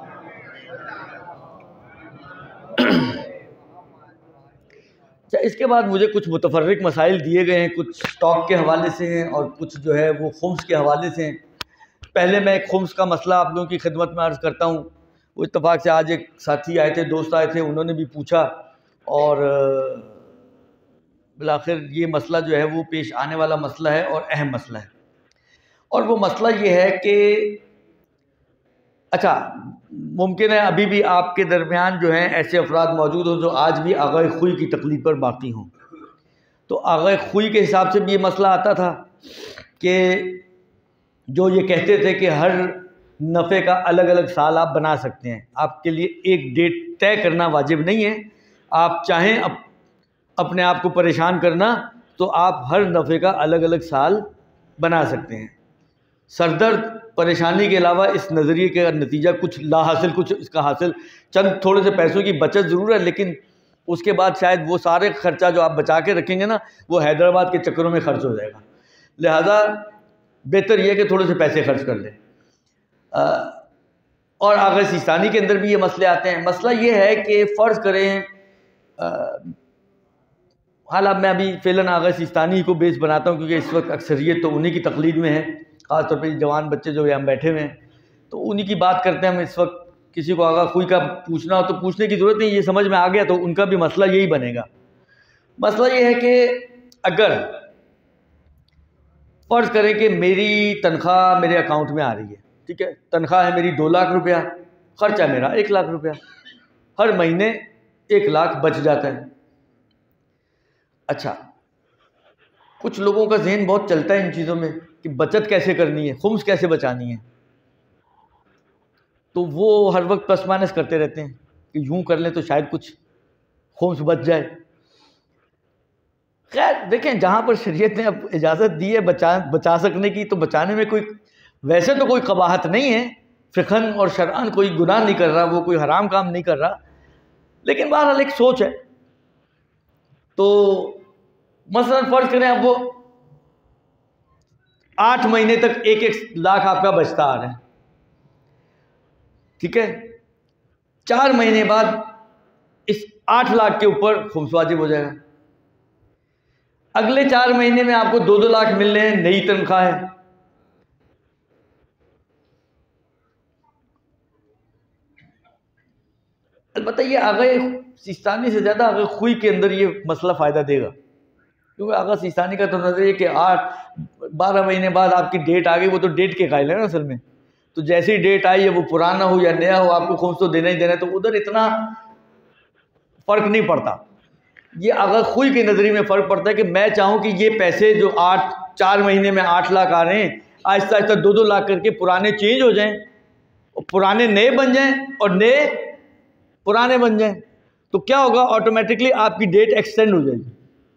अच्छा, इसके बाद मुझे कुछ मुतफर्रिक मसाइल दिए गए हैं, कुछ स्टॉक के हवाले से हैं और कुछ जो है वो खुम्स के हवाले से हैं। पहले मैं एक खुम्स का मसला आप लोगों की खिदमत में अर्ज़ करता हूँ। वो इत्तफाक से आज एक साथी आए थे, दोस्त आए थे, उन्होंने भी पूछा और बिलाखिर ये मसला जो है वो पेश आने वाला मसला है और अहम मसला है। और वो मसला ये है कि अच्छा, मुमकिन है अभी भी आपके दरमियान जो हैं ऐसे अफराद मौजूद हों जो आज भी आगाए खुई की तकलीफ पर बाकी हों। तो आगाए खुई के हिसाब से भी ये मसला आता था कि जो ये कहते थे कि हर नफ़े का अलग अलग साल आप बना सकते हैं, आपके लिए एक डेट तय करना वाजिब नहीं है। आप चाहें अपने आप को परेशान करना तो आप हर नफ़े का अलग अलग साल बना सकते हैं। सरदर्द परेशानी के अलावा इस नज़रिए का नतीजा कुछ ला हासिल, कुछ इसका हासिल, चंद थोड़े से पैसों की बचत ज़रूर है, लेकिन उसके बाद शायद वो सारे खर्चा जो आप बचा के रखेंगे ना, वो हैदराबाद के चक्करों में खर्च हो जाएगा। लिहाजा बेहतर यह है कि थोड़े से पैसे खर्च कर लें। और आगा सिस्तानी के अंदर भी ये मसले आते हैं। मसला ये है कि फ़र्ज़ करें, हाल अब मैं अभी फ़िलहाल आगा सिस्तानी को बेस बनाता हूँ क्योंकि इस वक्त अक्सरियत तो उन्हीं की तकलीद में है, ख़ास तौर पे जवान बच्चे जो यहाँ बैठे हुए हैं, तो उन्हीं की बात करते हैं हम इस वक्त। किसी को आगा कोई का पूछना हो तो पूछने की ज़रूरत नहीं, ये समझ में आ गया तो उनका भी मसला यही बनेगा। मसला ये है कि अगर फ़र्ज़ करें कि मेरी तनख्वाह मेरे अकाउंट में आ रही है, ठीक है, तनख्वाह है मेरी 2 लाख रुपया, ख़र्चा मेरा 1 लाख रुपया, हर महीने 1 लाख बच जाता है। अच्छा, कुछ लोगों का जहन बहुत चलता है इन चीज़ों में कि बचत कैसे करनी है, खुम्स कैसे बचानी है, तो वो हर वक्त प्लस माइनस करते रहते हैं कि यूँ कर लें तो शायद कुछ खुम्स बच जाए। खैर देखें, जहाँ पर शरीयत ने अब इजाज़त दी है बचा सकने की, तो बचाने में कोई वैसे तो कोई कबाहत नहीं है, फ़िक़हन और शरअन कोई गुनाह नहीं कर रहा, वो कोई हराम काम नहीं कर रहा, लेकिन बहरहाल एक सोच है। तो मसलन फ़र्ज़ करें अब वो 8 महीने तक 1-1 लाख आपका बचता आ रहा है, ठीक है, 4 महीने बाद इस 8 लाख के ऊपर खुम्स वाजिब हो जाएगा। अगले 4 महीने में आपको 2-2 लाख मिल रहे हैं, नई तनख्वाह है, अलबत्ता ये आगा सिस्तानी से ज़्यादा आगा खुई के अंदर ये मसला फ़ायदा देगा, क्योंकि आगा सिस्तानी का तो नज़रिए कि 8-12 महीने बाद आपकी डेट आ गई, वो तो डेट के कायल है ना असल में, तो जैसी डेट आई है वो पुराना हो या नया हो आपको खुम्स तो देना ही देना है, तो उधर इतना फ़र्क नहीं पड़ता। ये आगा खुई के नज़रिए में फ़र्क पड़ता है कि मैं चाहूँ कि ये पैसे जो 4 महीने में 8 लाख आ रहे हैं, आहिस्ता आहिस्ता 2-2 लाख करके पुराने चेंज हो जाएं और पुराने नए बन जाएं और नए पुराने बन जाएं, तो क्या होगा, ऑटोमेटिकली आपकी डेट एक्सटेंड हो जाएगी।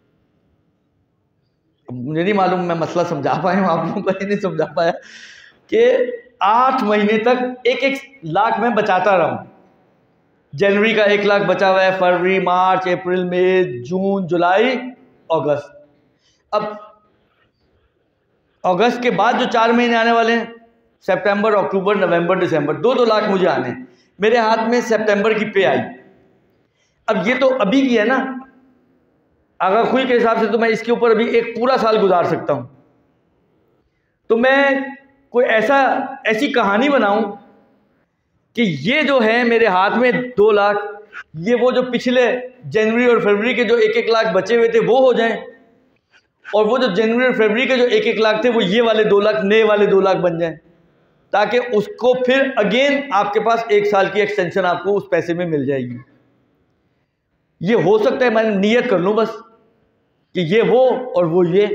अब मुझे नहीं मालूम मैं मसला समझा पाया हूँ, आप लोगों को नहीं समझा पाया कि 8 महीने तक 1-1 लाख मैं बचाता रहा हूँ। जनवरी का 1 लाख बचा हुआ है, फरवरी, मार्च, अप्रैल, मई, जून, जुलाई, अगस्त। अब अगस्त के बाद जो 4 महीने आने वाले हैं, सितंबर, अक्टूबर, नवंबर, दिसंबर, 2-2 लाख मुझे आने हैं। मेरे हाथ में सितंबर की पे आई। अब ये तो अभी की है ना, अगर खुद के हिसाब से तो मैं इसके ऊपर अभी एक पूरा साल गुजार सकता हूं। तो मैं कोई ऐसी कहानी बनाऊं कि ये जो है मेरे हाथ में 2 लाख, ये वो जो पिछले जनवरी और फरवरी के जो 1-1 लाख बचे हुए थे वो हो जाएं, और वो जो जनवरी और फरवरी के जो 1-1 लाख थे वो ये वाले 2 लाख, नए वाले 2 लाख बन जाएं, ताकि उसको फिर अगेन आपके पास 1 साल की एक्सटेंशन आपको उस पैसे में मिल जाएगी। ये हो सकता है मैं नियत कर लूं बस कि ये वो और वो ये।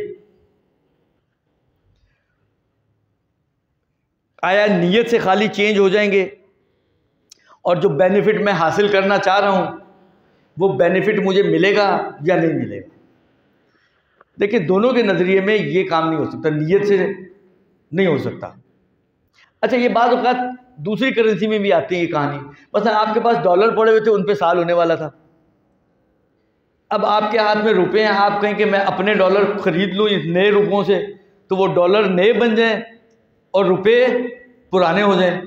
आया नियत से खाली चेंज हो जाएंगे और जो बेनिफिट मैं हासिल करना चाह रहा हूं वो बेनिफिट मुझे मिलेगा या नहीं मिलेगा। देखिए, दोनों के नज़रिए में ये काम नहीं हो सकता, नियत से नहीं हो सकता। अच्छा, ये बात औक़ात दूसरी करेंसी में भी आती है ये कहानी। मतलब आपके पास डॉलर पड़े हुए थे, उन पे साल होने वाला था। अब आपके हाथ में रुपए हैं, आप कहें कि मैं अपने डॉलर खरीद लूँ नए रुपयों से, तो वो डॉलर नए बन जाएं और रुपए पुराने हो जाएं।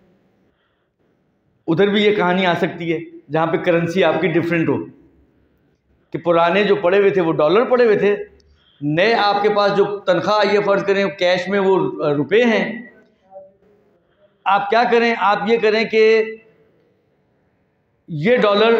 उधर भी ये कहानी आ सकती है जहाँ पे करेंसी आपकी डिफरेंट हो, कि पुराने जो पड़े हुए थे वो डॉलर पड़े हुए थे, नए आपके पास जो तनख्वाह आई है फ़र्ज़ करें कैश में वो रुपए हैं। आप क्या करें, आप ये करें कि ये डॉलर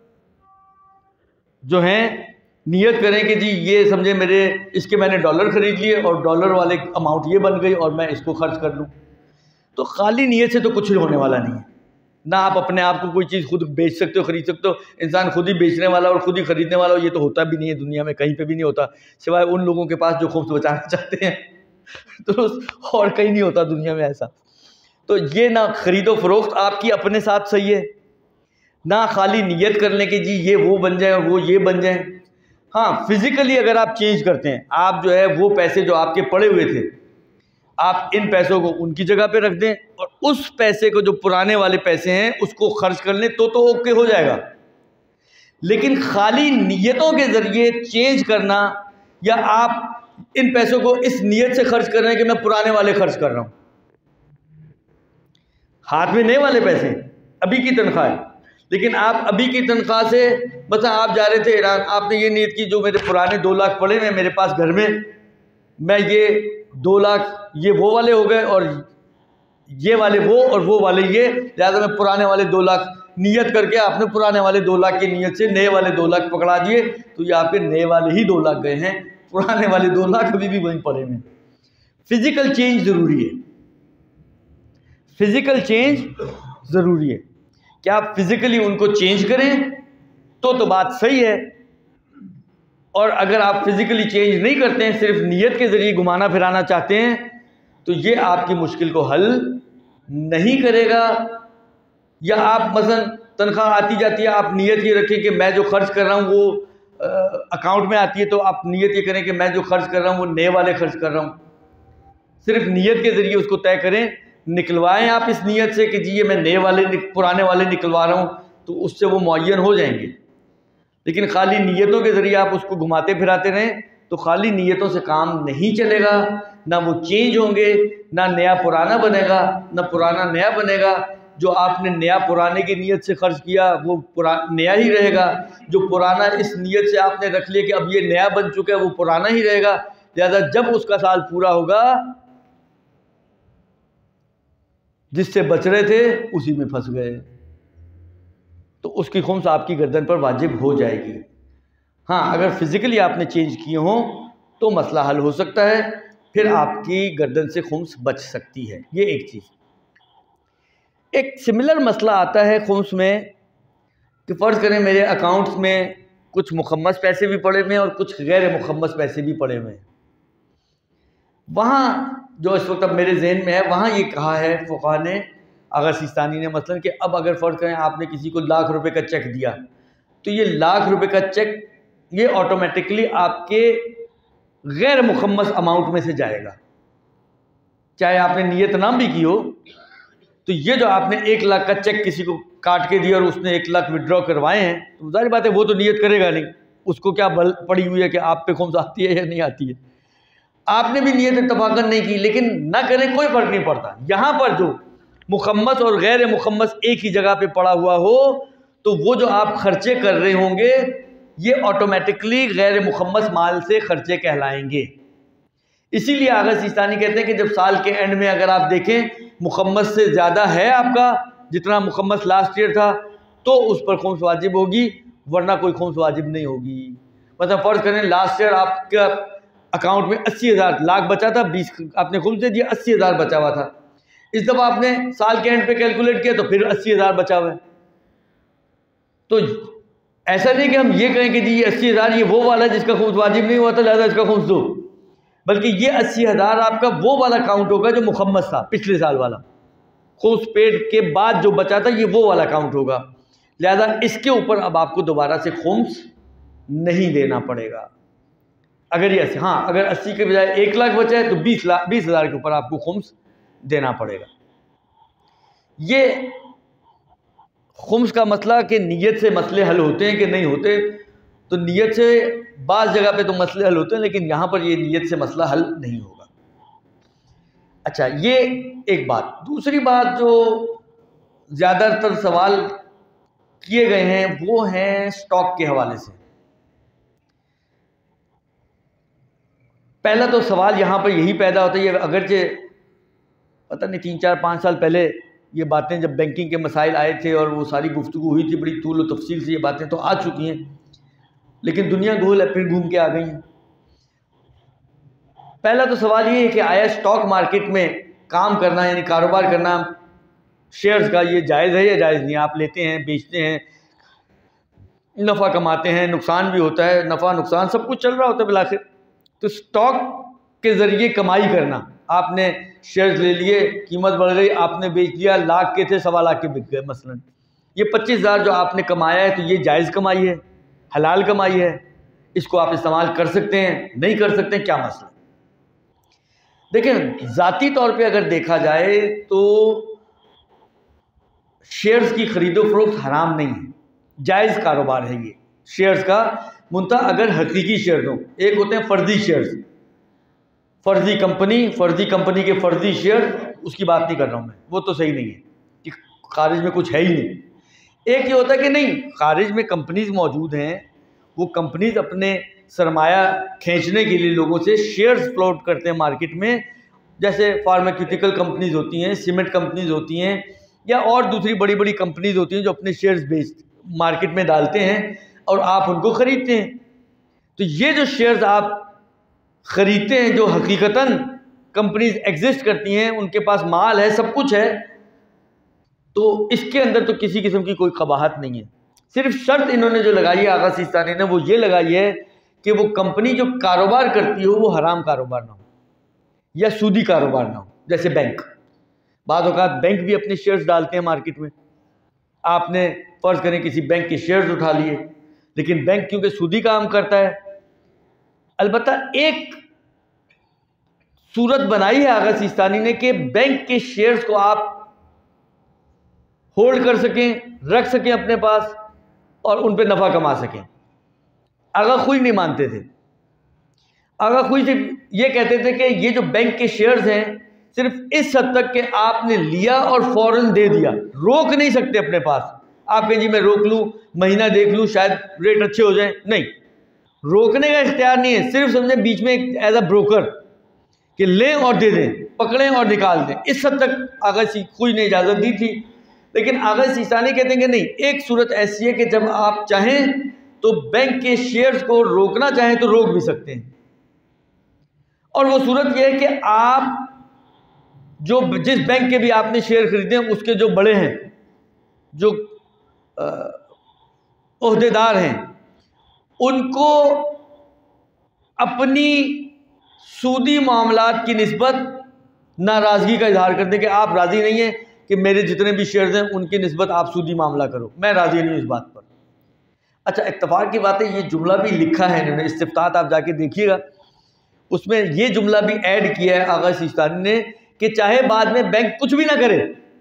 जो हैं नियत करें कि जी ये समझे मेरे इसके मैंने डॉलर ख़रीद लिए और डॉलर वाले अमाउंट ये बन गई और मैं इसको खर्च कर लूँ। तो खाली नियत से तो कुछ होने वाला नहीं है ना। आप अपने आप को कोई चीज़ खुद बेच सकते हो, ख़रीद सकते हो। इंसान खुद ही बेचने वाला और खुद ही ख़रीदने वाला हो, ये तो होता भी नहीं है दुनिया में, कहीं पे भी नहीं होता, सिवाय उन लोगों के पास जो खुद बचाना चाहते हैं तो और कहीं नहीं होता दुनिया में ऐसा। तो ये ना ख़रीदो फरोख्त आपकी अपने साथ सही है, ना खाली नियत कर लें कि जी ये वो बन जाए और वो ये बन जाए। हाँ, फिज़िकली अगर आप चेंज करते हैं, आप जो है वो पैसे जो आपके पड़े हुए थे, आप इन पैसों को उनकी जगह पे रख दें और उस पैसे को जो पुराने वाले पैसे हैं उसको खर्च कर लें, तो ओके हो जाएगा। लेकिन खाली नियतों के ज़रिए चेंज करना, या आप इन पैसों को इस नियत से खर्च कर रहे हैं कि मैं पुराने वाले खर्च कर रहा हूँ, हाथ में नए वाले पैसे अभी की तनख्वाह है, लेकिन आप अभी की तनख्वाह से मतलब आप जा रहे थे ईरान, आपने ये नीयत की जो मेरे पुराने 2 लाख पड़े हैं मेरे पास घर में, मैं ये 2 लाख ये वो वाले हो गए और ये वाले वो और वो वाले ये, लिहाजा मैं पुराने वाले 2 लाख नियत करके आपने पुराने वाले 2 लाख की नियत से नए वाले 2 लाख पकड़ा दिए, तो ये आपके नए वाले ही 2 लाख गए हैं, पुराने वाले 2 लाख अभी भी वहीं पड़े हैं। फिज़िकल चेंज ज़रूरी है, फिज़िकल चेंज ज़रूरी है कि आप फिज़िकली उनको चेंज करें तो बात सही है। और अगर आप फिज़िकली चेंज नहीं करते हैं, सिर्फ नियत के ज़रिए घुमाना फिराना चाहते हैं, तो ये आपकी मुश्किल को हल नहीं करेगा। या आप मसलन तनख्वाह आती जाती है, आप नियत ये रखें कि मैं जो खर्च कर रहा हूँ वो अकाउंट में आती है, तो आप नियत ये करें कि मैं जो खर्च कर रहा हूँ वो नए वाले खर्च कर रहा हूँ। सिर्फ नियत के ज़रिए उसको तय करें, निकलवाएं आप इस नियत से कि जी ये मैं नए वाले पुराने वाले निकलवा रहा हूँ, तो उससे वो मुअय्यन हो जाएंगे। लेकिन खाली नियतों के ज़रिए आप उसको घुमाते फिराते रहें तो खाली नियतों से काम नहीं चलेगा, ना वो चेंज होंगे, ना नया पुराना बनेगा, ना पुराना नया बनेगा। जो आपने नया पुराने की नियत से खर्च किया वो नया ही रहेगा, जो पुराना इस नियत से आपने रख लिया कि अब ये नया बन चुका है वो पुराना ही रहेगा। लिहाजा जब उसका साल पूरा होगा जिससे बच रहे थे उसी में फंस गए, तो उसकी खुम्स आपकी गर्दन पर वाजिब हो जाएगी। हाँ, अगर फिज़िकली आपने चेंज किए हों तो मसला हल हो सकता है, फिर आपकी गर्दन से खुम्स बच सकती है। ये एक चीज़। एक सिमिलर मसला आता है खुम्स में कि फ़र्ज़ करें मेरे अकाउंट्स में कुछ मुखम्मस पैसे भी पड़े हुए हैं और कुछ गैर मुखम्मस पैसे भी पड़े हुए हैं। वहाँ जो इस वक्त अब मेरे जहन में है, वहाँ ये कहा है फ़ुक़हा ने, आगा सिस्तानी ने मसलन, कि अब अगर फ़र्ज़ करें आपने किसी को लाख रुपए का चेक दिया, तो ये लाख रुपए का चेक ये ऑटोमेटिकली आपके गैर मुखम्मस अमाउंट में से जाएगा, चाहे आपने नियत नाम भी की हो। तो ये जो आपने 1 लाख का चेक किसी को काट के दिया और उसने 1 लाख विड्रॉ करवाए हैं, तो जाहिर बात है वो तो नियत करेगा नहीं, उसको क्या बल पड़ी हुई है कि आप पे खुम्स आती है या नहीं आती है। आपने भी नियत इत्तफाकन नहीं की, लेकिन ना करें कोई फ़र्क नहीं पड़ता। यहाँ पर जो मुखम्मस और गैर मुखम्मस एक ही जगह पे पड़ा हुआ हो, तो वो जो आप खर्चे कर रहे होंगे ये ऑटोमेटिकली गैर मुखम्मस माल से खर्चे कहलाएंगे। इसीलिए आगा सिस्तानी कहते हैं कि जब साल के एंड में अगर आप देखें मुखम्मस से ज़्यादा है आपका, जितना मुखम्मस लास्ट ईयर था, तो उस पर खुम्स वाजिब होगी, वरना कोई खुम्स वाजिब नहीं होगी। मतलब फ़र्ज़ करें लास्ट ईयर आपका अकाउंट में 80,000 लाख बचा था, 20 आपने खुम्स दे दिया, 80,000 बचा हुआ था। इस दफ़ा आपने साल के एंड पे कैलकुलेट किया तो फिर 80,000 बचा हुआ है। तो ऐसा नहीं कि हम ये कहें कि जी ये 80,000 ये वो वाला जिसका खुम्स वाजिब नहीं हुआ था लिहाजा इसका खुम्स दो, बल्कि ये 80,000 आपका वो वाला काउंट होगा जो मुखम्मस था पिछले साल वाला, खुम्स पेड के बाद जो बचा था ये वो वाला काउंट होगा। लिहाजा इसके ऊपर अब आपको दोबारा से खुम्स नहीं देना पड़ेगा। अगर ये हाँ, अगर 80 के बजाय 1 लाख बचा है तो 20,000 के ऊपर आपको खुम्स देना पड़ेगा। ये खुम्स का मसला कि नीयत से मसले हल होते हैं कि नहीं होते, तो नीयत से बाज़ जगह पे तो मसले हल होते हैं, लेकिन यहाँ पर ये नीयत से मसला हल नहीं होगा। अच्छा, ये एक बात। दूसरी बात जो ज़्यादातर सवाल किए गए हैं वो हैं स्टॉक के हवाले से। पहला तो सवाल यहाँ पर यही पैदा होता है, अगरचे पता नहीं 3-4-5 साल पहले ये बातें जब बैंकिंग के मसाइल आए थे और वो सारी गुफ्तगू हुई थी, बड़ी तूल और तफसील से ये बातें तो आ चुकी हैं, लेकिन दुनिया गोल है, फिर घूम के आ गई हैं। पहला तो सवाल ये है कि आया स्टॉक मार्केट में काम करना यानी कारोबार करना शेयर्स का ये जायज़ है या जायज़ नहीं? आप लेते हैं, बेचते हैं, नफ़ा कमाते हैं, नुकसान भी होता है, नफ़ा नुकसान सब कुछ चल रहा होता है बिलाखिर। तो स्टॉक के ज़रिए कमाई करना, आपने शेयर्स ले लिए, कीमत बढ़ गई, आपने बेच दिया, लाख के थे 1.25 लाख के बिक गए मसलन, ये 25,000 जो आपने कमाया है तो ये जायज़ कमाई है, हलाल कमाई है, इसको आप इस्तेमाल कर सकते हैं, नहीं कर सकते हैं, क्या मसला? देखें, ज़ाती तौर पे अगर देखा जाए तो शेयर्स की ख़रीदो फरोख्त हराम नहीं है, जायज़ कारोबार है ये शेयर्स का। मुंतहा अगर हकीकी शेयर्स हों, एक होते हैं फ़र्जी शेयर्स, फ़र्जी कंपनी के फ़र्जी शेयर, उसकी बात नहीं कर रहा हूँ मैं, वो तो सही नहीं है कि खारिज में कुछ है ही नहीं। एक ये होता है कि नहीं, खारिज में कंपनीज़ मौजूद हैं, वो कंपनीज़ अपने सरमाया खींचने के लिए लोगों से शेयर्स फ्लोट करते हैं मार्केट में, जैसे फार्मास्यूटिकल कंपनीज़ होती हैं, सीमेंट कंपनीज़ होती हैं, या और दूसरी बड़ी बड़ी कंपनीज़ होती हैं जो अपने शेयर्स मार्केट में डालते हैं और आप उनको ख़रीदते हैं। तो ये जो शेयर्स आप ख़रीदते हैं, जो हकीकतन कंपनीज एग्जिस्ट करती हैं, उनके पास माल है, सब कुछ है, तो इसके अंदर तो किसी किस्म की कोई कबाहत नहीं है। सिर्फ शर्त इन्होंने जो लगाई है आगा सिस्तानी ने, वो ये लगाई है कि वो कंपनी जो कारोबार करती हो वो हराम कारोबार ना हो या सूदी कारोबार ना हो। जैसे बैंक, बाद औक़ात बैंक भी अपने शेयर्स डालते हैं मार्केट में, आपने फ़र्ज़ करें किसी बैंक के शेयर्स उठा लिए, लेकिन बैंक क्योंकि सूदी काम करता है, अलबत्ता एक सूरत बनाई है आगा सिस्तानी ने कि बैंक के शेयर्स को आप होल्ड कर सकें, रख सकें अपने पास और उन पे नफ़ा कमा सकें। आगा खुई नहीं मानते थे, आगा खुई सिर्फ ये कहते थे कि ये जो बैंक के शेयर्स हैं सिर्फ इस हद तक कि आपने लिया और फ़ौरन दे दिया, रोक नहीं सकते अपने पास। आप कहें जी मैं रोक लूँ, महीना देख लूँ, शायद रेट अच्छे हो जाए, नहीं, रोकने का इख्तियार नहीं है। सिर्फ समझें बीच में एज अ ब्रोकर कि लें और दे दें, पकड़ें और निकाल दें, इस हद तक आगा खुई ने इजाज़त दी थी। लेकिन आगा सिस्तानी कहते हैं कि नहीं, एक सूरत ऐसी है कि जब आप चाहें तो बैंक के शेयर्स को रोकना चाहें तो रोक भी सकते हैं, और वो सूरत यह है कि आप जो जिस बैंक के भी आपने शेयर खरीदे हैं उसके जो बड़े हैं, जो ओहदेदार हैं, उनको अपनी सूदी मामलात की निस्बत नाराज़गी का इजहार कर दें कि आप राज़ी नहीं हैं कि मेरे जितने भी शेयर्स हैं उनकी निस्बत आप सूदी मामला करो, मैं राज़ी नहीं हूँ इस बात पर। अच्छा, इत्तफाक की बात है, ये जुमला भी लिखा है इन्होंने, इस्तिफ्तात आप जाके देखिएगा, उसमें ये जुमला भी ऐड किया है आगा सिस्तानी ने कि चाहे बाद में बैंक कुछ भी ना करे,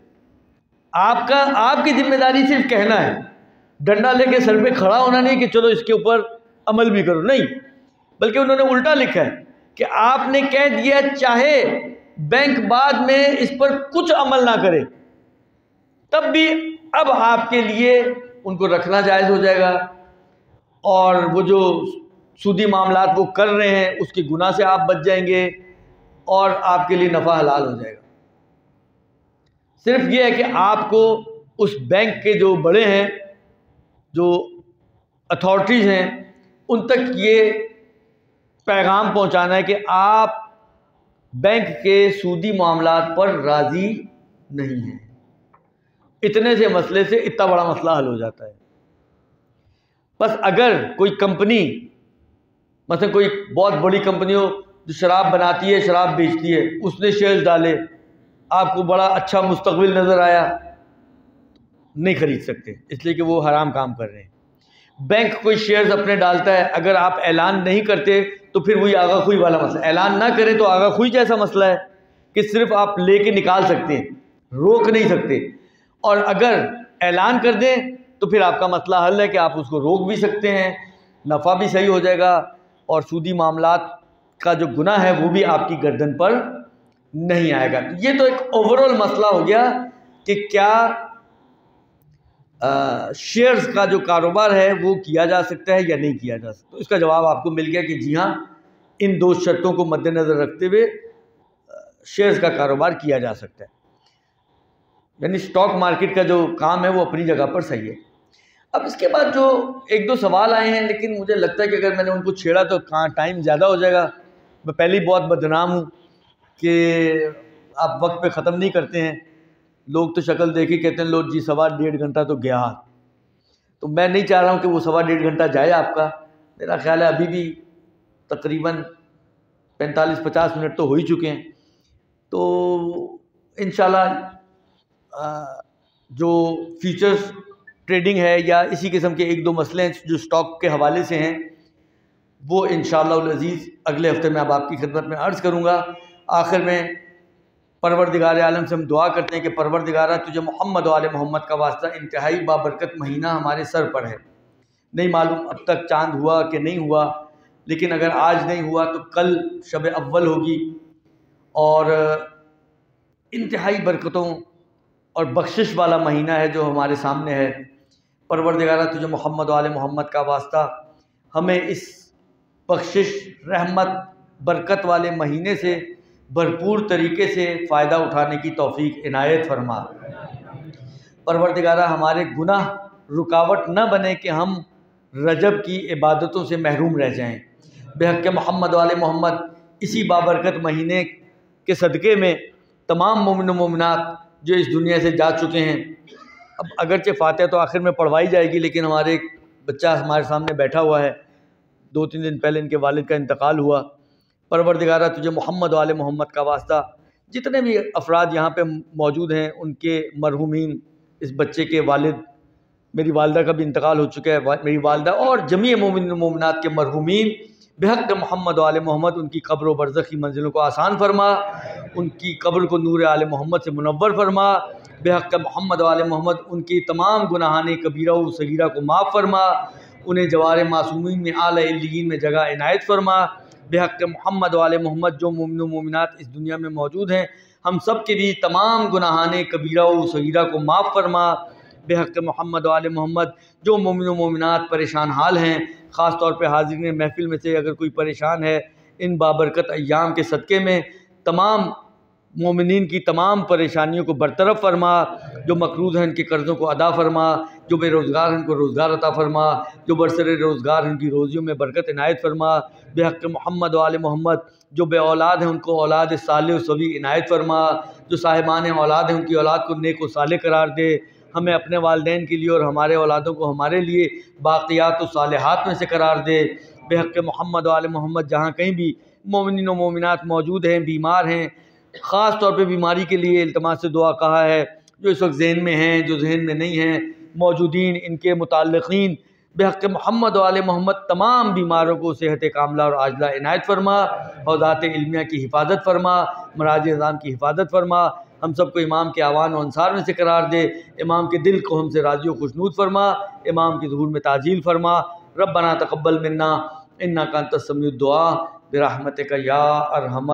आपकी जिम्मेदारी सिर्फ कहना है, डंडा लेके सर पे खड़ा होना नहीं कि चलो इसके ऊपर अमल भी करो, नहीं। बल्कि उन्होंने उल्टा लिखा है कि आपने कह दिया चाहे बैंक बाद में इस पर कुछ अमल ना करे, तब भी अब आपके लिए उनको रखना जायज़ हो जाएगा, और वो जो सूदी मामलात वो कर रहे हैं उसके गुनाह से आप बच जाएंगे और आपके लिए नफ़ा हलाल हो जाएगा। सिर्फ ये है कि आपको उस बैंक के जो बड़े हैं, जो अथॉरिटीज़ हैं, उन तक ये पैगाम पहुंचाना है कि आप बैंक के सूदी मामलात पर राज़ी नहीं हैं। इतने से मसले से इतना बड़ा मसला हल हो जाता है। बस अगर कोई कंपनी, मतलब कोई बहुत बड़ी कंपनी हो जो शराब बनाती है, शराब बेचती है, उसने शेयर्स डाले, आपको बड़ा अच्छा मुस्तकबिल नज़र आया, नहीं ख़रीद सकते इसलिए कि वो हराम काम कर रहे हैं। बैंक कोई शेयर्स अपने डालता है, अगर आप ऐलान नहीं करते तो फिर वही आगा खुई वाला मसला, ऐलान ना करें तो आगा खुई जैसा मसला है कि सिर्फ आप लेके निकाल सकते हैं, रोक नहीं सकते, और अगर ऐलान कर दें तो फिर आपका मसला हल है कि आप उसको रोक भी सकते हैं, नफ़ा भी सही हो जाएगा और सूदी मामलात का जो गुनाह है वो भी आपकी गर्दन पर नहीं आएगा। तो ये तो एक ओवरऑल मसला हो गया कि क्या शेयर्स का जो कारोबार है वो किया जा सकता है या नहीं किया जा सकता। तो इसका जवाब आपको मिल गया कि जी हाँ, इन दो शर्तों को मद्देनज़र रखते हुए शेयर्स का कारोबार किया जा सकता है। यानी स्टॉक मार्केट का जो काम है वो अपनी जगह पर सही है। अब इसके बाद जो एक दो सवाल आए हैं, लेकिन मुझे लगता है कि अगर मैंने उनको छेड़ा तो कहाँ टाइम ज़्यादा हो जाएगा। मैं पहले ही बहुत बदनाम हूँ कि आप वक्त पे ख़त्म नहीं करते हैं। लोग तो शक्ल देख ही कहते हैं लो जी 1.5 घंटा तो गया, तो मैं नहीं चाह रहा हूँ कि वो 1.5 घंटा जाए आपका। मेरा ख्याल है अभी भी तकरीबन 45-50 मिनट तो हो ही चुके हैं। तो इंशाल्लाह जो फ्यूचर्स ट्रेडिंग है या इसी किस्म के एक दो मसले हैं जो स्टॉक के हवाले से हैं, वो इंशाअल्लाह अज़ीज़ अगले हफ्ते में अब आपकी खिदमत में अर्ज़ करूँगा। आखिर में परवरदिगार आलम से हम दुआ करते हैं कि परवरदिगारा तुझे मोहम्मद वाले मोहम्मद का वास्ता, इंतहाई बाबरकत महीना हमारे सर पर है। नहीं मालूम अब तक चाँद हुआ कि नहीं हुआ, लेकिन अगर आज नहीं हुआ तो कल शब अव्वल होगी और इंतहाई बरकतों और बख्शिश वाला महीना है जो हमारे सामने है। परवरदिगारा तुझे मोहम्मद वाले मोहम्मद का वास्ता हमें इस बख्शिश, रहमत, बरकत वाले महीने से भरपूर तरीके से फ़ायदा उठाने की तौफीक इनायत फरमा। परवरदिगारा हमारे गुनाह रुकावट न बने कि हम रजब की इबादतों से महरूम रह जाएं। बेहक़ मोहम्मद वाले मोहम्मद इसी बाबरकत महीने के सदक़े में तमाम मोमिन मोमिनात जो इस दुनिया से जा चुके हैं, अब अगरचे फ़ातिहा तो आखिर में पढ़वाई जाएगी, लेकिन हमारे एक बच्चा हमारे सामने बैठा हुआ है, 2-3 दिन पहले इनके वालिद का इंतकाल हुआ। परवरदिगारा तुझे मोहम्मद वाले मोहम्मद का वास्ता जितने भी अफराद यहाँ पे मौजूद हैं उनके मरहूमीन, इस बच्चे के वालिद, मेरी वालदा का भी इंतकाल हो चुका है, मेरी वालदा और जमीय मोमिन मोमिनात के मरहूमीन, बेहक़ मोहम्मद वाले मोहम्मद उनकी कब्र व बरज़ख़ की मंजिलों को आसान फरमा, उनकी कब्र को नूर आले मोहम्मद से मुनव्वर फरमा। बेहक़ मोहम्मद वाले मोहम्मद उनकी तमाम गुनाहाने कबीरा व सगीरा को माफ़ फरमा, उन्हें जवार मासूमीन में आला इल्लियीन में जगह इनायत फरमा। बेहक़ मोहम्मद वाले मोहम्मद जो मोमिन मोमिनात इस दुनिया में मौजूद हैं, हम सब के भी तमाम गुनाहाने कबीरा व सगीरा को माफ़ फरमा। बेहक़ मोहम्मद वाले मोहम्मद जो मोमिन मोमिनात परेशान हाल हैं, ख़ास तौर पे हाज़िरीन महफ़िल में से अगर कोई परेशान है, इन बाबरकत अय्याम के सदक़े में तमाम मोमिनीन की तमाम परेशानियों को बरतरफ फरमा। जो मकरूज़ हैं इनके कर्ज़ों को अदा फरमा, जो बेरोज़गार हैं उनको रोज़गार अता फरमा, जो बरसरे रोज़गार हैं उनकी रोज़ियों में बरकत इनायत फरमा। बेहक़ मोहम्मद वाले मोहम्मद जो बे औलाद हैं उनको औलाद साले व सवी इनायत फरमा, जो साहिबान औलाद हैं उनकी औलाद को नेक व साले करार दे। हमें अपने वालिदैन के लिए और हमारे औलादों को हमारे लिए बाक़ियात व सालिहात में से करार दे। बेहक़ मोहम्मद वाले मोहम्मद जहाँ कहीं भी मोमिनीन व मोमिनात मौजूद हैं, बीमार हैं, ख़ास तौर पे बीमारी के लिए इल्तमास से दुआ कहा है, जो इस वक्त जहन में हैं, जो जहन में नहीं हैं, मौजूदीन, इनके मुताल्लिक़ीन बेहक़ मोहम्मद वाले मोहम्मद तमाम बीमारों को सेहत कामला और आजला इनायत फरमा, और ज़ात इल्मिया की हिफाजत फरमा, मराज निज़ाम की हिफाजत फरमा, हम सबको इमाम के आवान और अंसार में से करार दे, इमाम के दिल को हमसे राज़ी व खुशनूद फरमा, इमाम की ज़ुहूर में ताजील फरमा। रब्बना तक़ब्बल मिन्ना इन्नका अंतस समीउद दुआ बिरहमतिका या अरहम